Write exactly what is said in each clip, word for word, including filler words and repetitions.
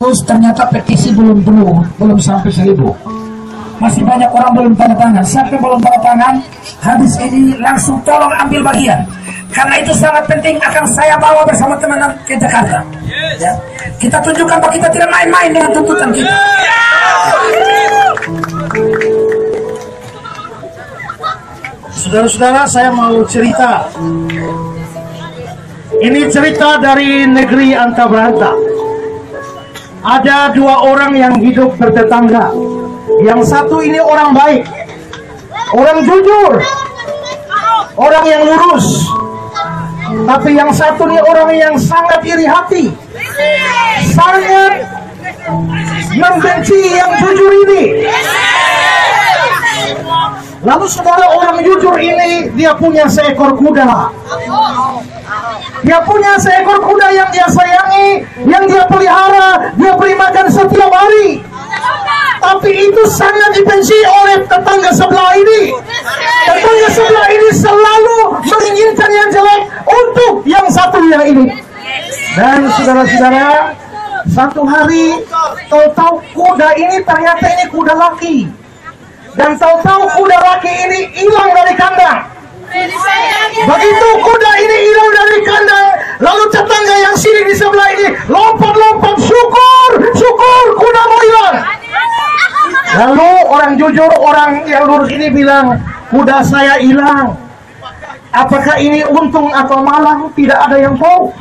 Terus ternyata petisi belum penuh, belum sampai seribu. Masih banyak orang belum tanda tangan. Siapa belum tanda tangan, habis ini langsung tolong ambil bagian. Karena itu sangat penting, akan saya bawa bersama teman-teman ke Jakarta. Ya. Kita tunjukkan bahwa kita tidak main-main dengan tuntutan kita. Saudara-saudara, saya mau cerita. Ini cerita dari negeri Anta Beranta. Ada dua orang yang hidup bertetangga. Yang satu ini orang baik, orang jujur, orang yang lurus. Tapi yang satu ini orang yang sangat iri hati, sangat membenci yang jujur ini. Lalu saudara, orang jujur ini dia punya seekor kuda. Dia punya seekor kuda yang dia sayangi, yang dia pelihara, dia beri makan setiap hari. Tapi itu sangat dibenci oleh tetangga sebelah ini. Tetangga sebelah ini selalu menginginkan yang jelek untuk yang satunya ini. Dan saudara-saudara, satu hari tahu-tahu kuda ini ternyata ini kuda laki. Dan tahu-tahu kuda laki ini hilang dari kandang. Begitu kuda ini hilang dari kandang, lalu tetangga yang sini di sebelah ini lompat-lompat, syukur, syukur kudamu hilang. Lalu orang jujur, orang yang lurus ini bilang, kuda saya hilang. Apakah ini untung atau malang? Tidak ada yang tahu.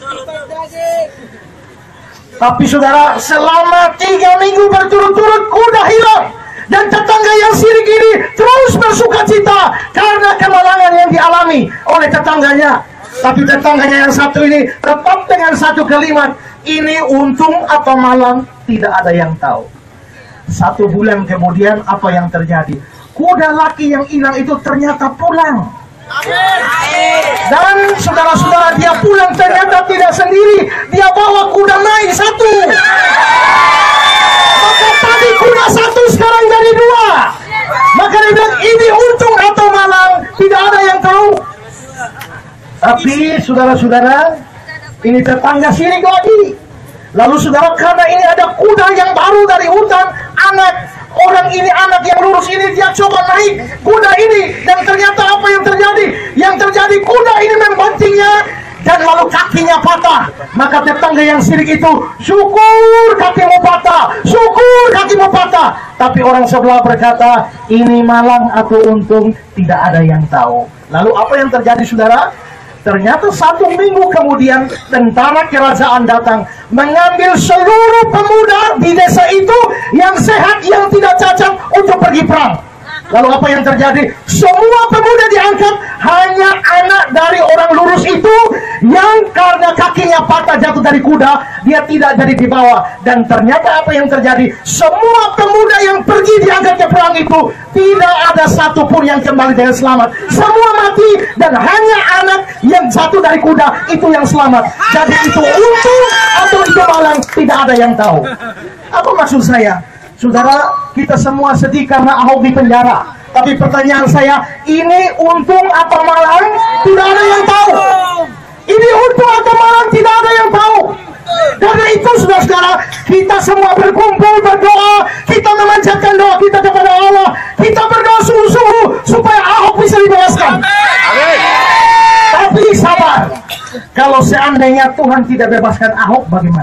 Tapi saudara, selama tiga minggu berturut-turut kuda hilang. Dan tetangga yang sirik ini terus bersuka cita karena kemalangan yang dialami oleh tetangganya. Tapi tetangganya yang satu ini tetap dengan satu kalimat, ini untung atau malang, tidak ada yang tahu. Satu bulan kemudian apa yang terjadi? Kuda laki yang hilang itu ternyata pulang. Dan saudara-saudara, dia pulang ternyata tidak sendiri, dia bawa kuda lain satu. Maka tadi kuda satu sekarang jadi dua. Maka dia bilang, ini untung atau malang, tidak ada yang tahu. Tapi saudara-saudara, ini tetangga sirik lagi. Lalu saudara, karena ini ada kuda yang baru dari hutan, anak orang ini, anak yang lurus ini, dia coba naik kuda ini. Dan ternyata apa yang terjadi? Yang terjadi kuda ini membantingnya, dan lalu kakinya patah. Maka tetangga yang sirik itu, syukur kakimu patah, syukur kakimu patah. Tapi orang sebelah berkata, ini malang atau untung, tidak ada yang tahu. Lalu apa yang terjadi saudara? Ternyata satu minggu kemudian tentara kerajaan datang mengambil seluruh pemuda di desa itu yang sehat, yang tidak cacat untuk pergi perang. Lalu apa yang terjadi? Semua pemuda diangkat, hanya anak dari orang lurus itu yang karena kakinya patah jatuh dari kuda, dia tidak jadi dibawa. Dan ternyata apa yang terjadi? Semua pemuda yang pergi diangkat ke perang itu, tidak ada satupun yang kembali dengan selamat. Semua mati, dan hanya anak yang jatuh dari kuda itu yang selamat. Jadi itu untung atau itu malang, tidak ada yang tahu. Apa maksud saya? Saudara, kita semua sedih karena Ahok di penjara. Tapi pertanyaan saya, ini untung atau malang? Tidak ada yang tahu. Ini untung atau malang? Tidak ada yang tahu. Karena itu saudara-saudara, kita semua berkumpul berdoa, kita memanjatkan doa kita kepada Allah, kita berdoa sungguh-sungguh supaya Ahok bisa dibebaskan. Tapi sabar, kalau seandainya Tuhan tidak bebaskan Ahok, bagaimana?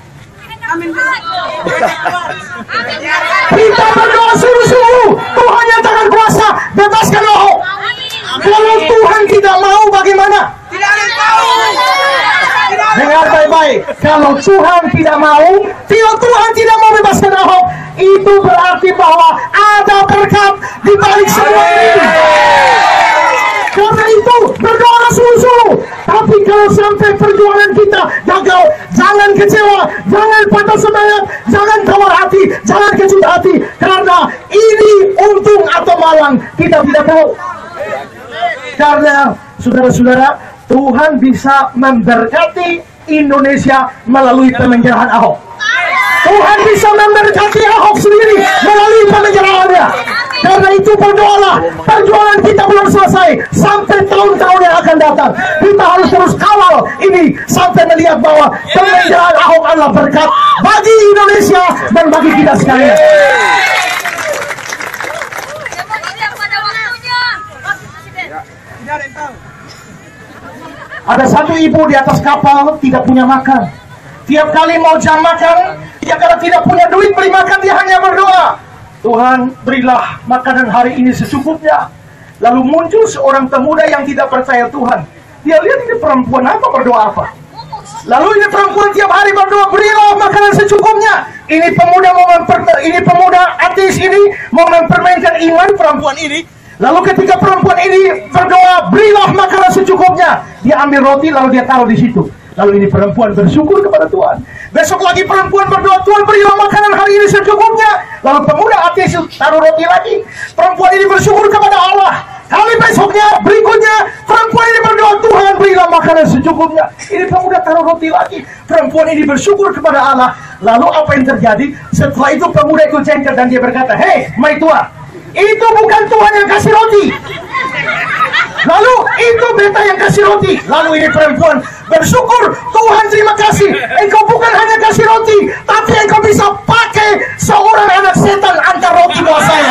Kita berdoa sungguh-sungguh, Tuhan yang tangan kuasa, bebaskan Ahok. Kalau Tuhan tidak mau, bagaimana? Tidak ada yang tahu. Dengar baik-baik, kalau Tuhan tidak mau, kalau Tuhan tidak mau bebaskan Ahok, itu berarti bahwa ada berkat di balik semua ini. Karena itu berdoa sungguh-sungguh. Tapi kalau sampai perjuangan kita gagal, jangan kecewa, jangan patah semangat, jangan tawar hati, jangan kecil hati. Karena ini untung atau malang, kita tidak tahu. Karena saudara-saudara, Tuhan bisa memberkati Indonesia melalui pemenjarahan Ahok. Tuhan bisa memberkati Ahok sendiri melalui pemenjarahannya. Karena itu berdoalah, perjuangan kita belum selesai sampai tahun-tahun yang akan datang. Kita harus terus kawal ini sampai melihat bahwa pemenjarahan Ahok adalah berkat bagi kita sekalian. Ada satu ibu di atas kapal tidak punya makan. Tiap kali mau jam makan, dia karena tidak punya duit beli makan, dia hanya berdoa, Tuhan berilah makanan hari ini secukupnya. Lalu muncul seorang pemuda yang tidak percaya Tuhan. Dia lihat ini perempuan apa berdoa apa. Lalu ini perempuan tiap hari berdoa, berilah makanan secukupnya. Ini pemuda mau memper, ini pemuda ateis ini mau mempermainkan iman perempuan ini. Lalu ketika perempuan ini berdoa, berilah makanan secukupnya, dia ambil roti lalu dia taruh di situ. Lalu ini perempuan bersyukur kepada Tuhan. Besok lagi perempuan berdoa, Tuhan berilah makanan hari ini secukupnya. Lalu pemuda ateis taruh roti lagi. Perempuan ini bersyukur kepada Allah. Kali besoknya, berikutnya, perempuan ini berdoa, Tuhan berilah makanan secukupnya. Ini pemuda taruh roti lagi. Perempuan ini bersyukur kepada Allah. Lalu apa yang terjadi? Setelah itu pemuda ikut jengkel dan dia berkata, hei, mai tua, itu bukan Tuhan yang kasih roti. Lalu itu beta yang kasih roti. Lalu ini perempuan bersyukur, Tuhan terima kasih, engkau bukan hanya kasih roti, tapi engkau bisa pakai seorang anak setan antar roti buat saya.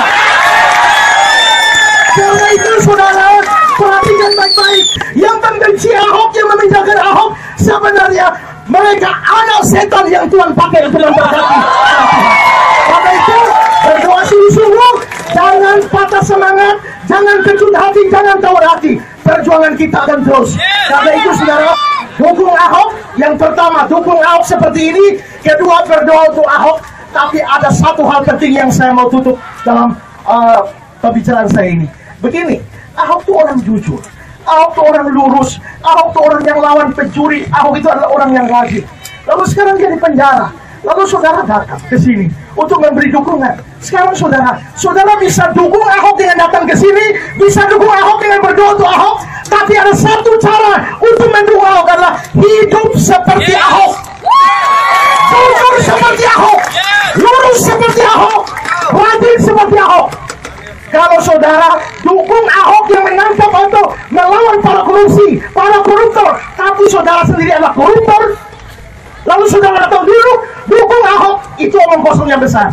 Karena itu saudara, perhatikan baik-baik. Yang membenci Ahok, yang memindahkan Ahok, sebenarnya mereka anak setan yang Tuhan pakai untuk memberkati. Karena itu berdoa sungguh-sungguh, jangan patah semangat, jangan kecut hati, jangan tawar hati. Perjuangan kita akan terus. Karena itu saudara, dukung Ahok. Yang pertama, dukung Ahok seperti ini. Kedua, berdoa untuk Ahok. Tapi ada satu hal penting yang saya mau tutup dalam uh, pembicaraan saya ini. Begini, Ahok itu orang jujur, Ahok itu orang lurus, Ahok itu orang yang lawan pencuri, Ahok itu adalah orang yang rajin. Lalu sekarang dia di penjara. Lalu saudara datang ke sini untuk memberi dukungan. Sekarang saudara, saudara bisa dukung Ahok dengan datang ke sini, bisa dukung Ahok dengan berdoa untuk Ahok. Tapi ada satu cara untuk mendukung Ahok adalah hidup seperti Ahok, jujur seperti Ahok, lurus seperti Ahok, rajin seperti Ahok. Kalau saudara dukung Ahok yang menangkap atau melawan para korupsi, para koruptor, tapi saudara sendiri adalah koruptor, lalu saudara datang dulu dukung Ahok, itu omong kosong yang besar.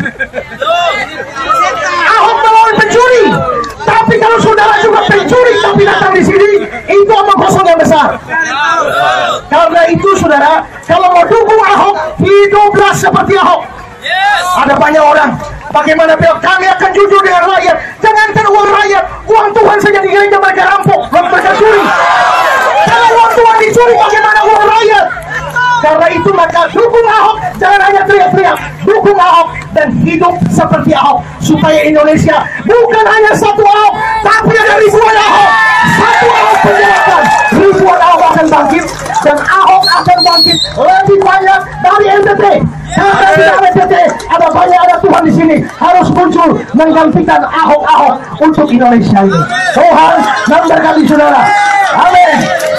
Ahok melawan pencuri, tapi kalau saudara juga pencuri tapi datang di sini, itu omong kosong yang besar. Karena itu saudara, kalau mau dukung Ahok, hiduplah seperti Ahok. Ada banyak orang, bagaimana bilang kami akan jujur dengan rakyat. Jangankan uang rakyat, uang Tuhan saja di gereja mereka rampok, mereka curi. Kalau uang Tuhan dicuri, bagaimana uang rakyat? Karena itu maka dukung Ahok, jangan hanya teriak-teriak, dukung Ahok dan hidup seperti Ahok, supaya Indonesia bukan hanya satu Ahok, tapi ada ribuan Ahok. Satu Ahok penjelasan, ribuan Ahok akan bangkit, dan Ahok akan bangkit lebih banyak dari M T T. Karena tidak ada M T T, ada banyak, ada Tuhan di sini harus muncul menggantikan Ahok-Ahok untuk Indonesia ini. Tuhan memberkati saudara. Amin.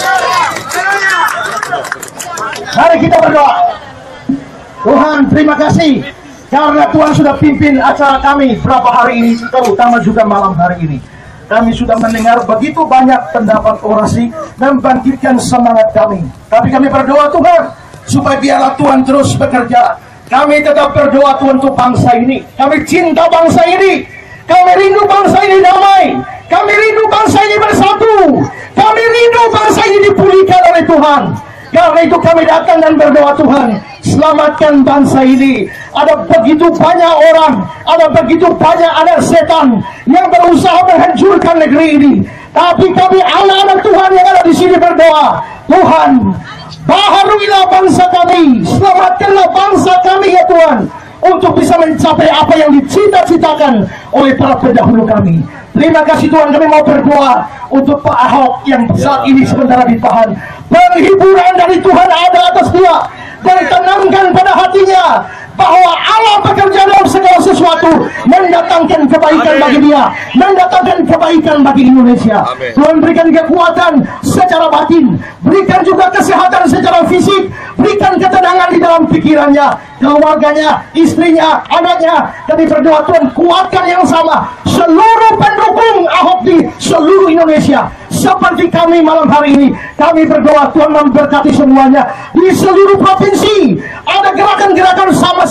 Mari kita berdoa. Tuhan terima kasih karena Tuhan sudah pimpin acara kami berapa hari ini, terutama juga malam hari ini. Kami sudah mendengar begitu banyak pendapat orasi dan membangkitkan semangat kami. Tapi kami berdoa Tuhan, supaya biarlah Tuhan terus bekerja. Kami tetap berdoa Tuhan untuk bangsa ini. Kami cinta bangsa ini. Kami rindu bangsa ini damai. Kami rindu bangsa ini bersatu. Kami rindu bangsa ini dipulihkan oleh Tuhan. Karena itu kami datang dan berdoa Tuhan, selamatkan bangsa ini. Ada begitu banyak orang, ada begitu banyak anak setan yang berusaha menghancurkan negeri ini. Tapi kami anak-anak Tuhan yang ada di sini berdoa, Tuhan, baharuilah bangsa kami, selamatkanlah bangsa kami ya Tuhan, untuk bisa mencapai apa yang dicita-citakan oleh para pendahulu kami. Terima kasih Tuhan, kami mau berdoa untuk Pak Ahok yang saat ini sementara ditahan. Penghiburan dari Tuhan ada atas dia, dan tenangkan pada hatinya bahwa Allah bekerja dalam segala sesuatu, mendatangkan kebaikan bagi dia, mendatangkan kebaikan bagi Indonesia. Amen. Tuhan berikan kekuatan secara batin, berikan juga kesehatan secara fisik, berikan ketenangan di dalam pikirannya, keluarganya, istrinya, anaknya. Kami berdoa Tuhan, kuatkan yang sama seluruh pendukung Ahok di seluruh Indonesia. Seperti kami malam hari ini, kami berdoa Tuhan memberkati semuanya di seluruh provinsi. Ada gerakan-gerakan sama seperti kami.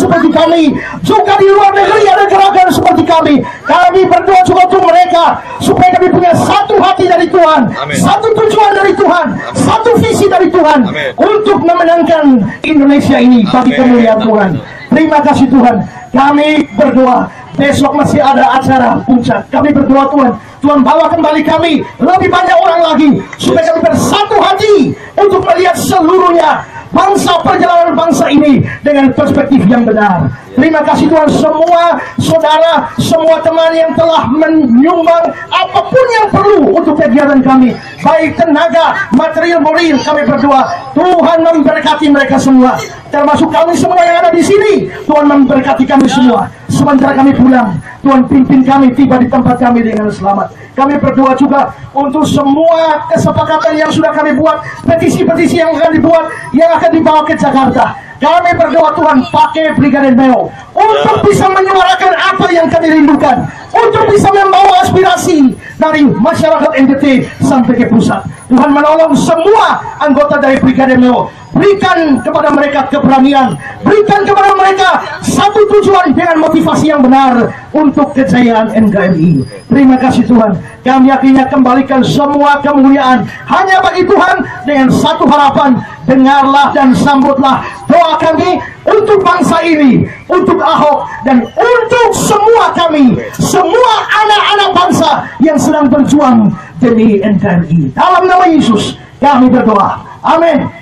kami. Juga di luar negeri ada gerakan seperti kami. Kami berdoa juga untuk mereka supaya kami punya satu hati dari Tuhan, Amin. satu tujuan dari Tuhan, Amin. Satu visi dari Tuhan, Amin. Untuk memenangkan Indonesia ini bagi kemuliaan Tuhan. Terima kasih Tuhan. Kami berdoa besok masih ada acara puncak. Kami berdoa Tuhan, Tuhan bawa kembali kami lebih banyak orang lagi supaya kami bersatu hati untuk melihat seluruhnya bangsa, perjalanan bangsa ini dengan perspektif yang benar. Terima kasih Tuhan, semua saudara, semua teman yang telah menyumbang apapun yang perlu untuk kegiatan kami, baik tenaga, material, moral. Kami berdoa Tuhan memberkati mereka semua, termasuk kami semua yang ada di sini. Tuhan memberkati kami semua. Sementara kami pulang, Tuhan pimpin kami tiba di tempat kami dengan selamat. Kami berdoa juga untuk semua kesepakatan yang sudah kami buat, petisi-petisi yang akan dibuat, yang akan dibawa ke Jakarta. Kami berdoa Tuhan pakai Brigade Meo untuk bisa menyuarakan apa yang kami rindukan, untuk bisa membawa aspirasi dari masyarakat N T T sampai ke pusat. Tuhan menolong semua anggota dari Brigade Meo. Berikan kepada mereka keberanian, berikan kepada mereka satu tujuan dengan motivasi yang benar untuk kejayaan N K R I. Terima kasih Tuhan. Kami akhirnya kembalikan semua kemuliaan hanya bagi Tuhan dengan satu harapan. Dengarlah dan sambutlah doa kami untuk bangsa ini, untuk Ahok, dan untuk semua kami, semua anak-anak bangsa yang sedang berjuang demi N K R I. Dalam nama Yesus kami berdoa. Amin.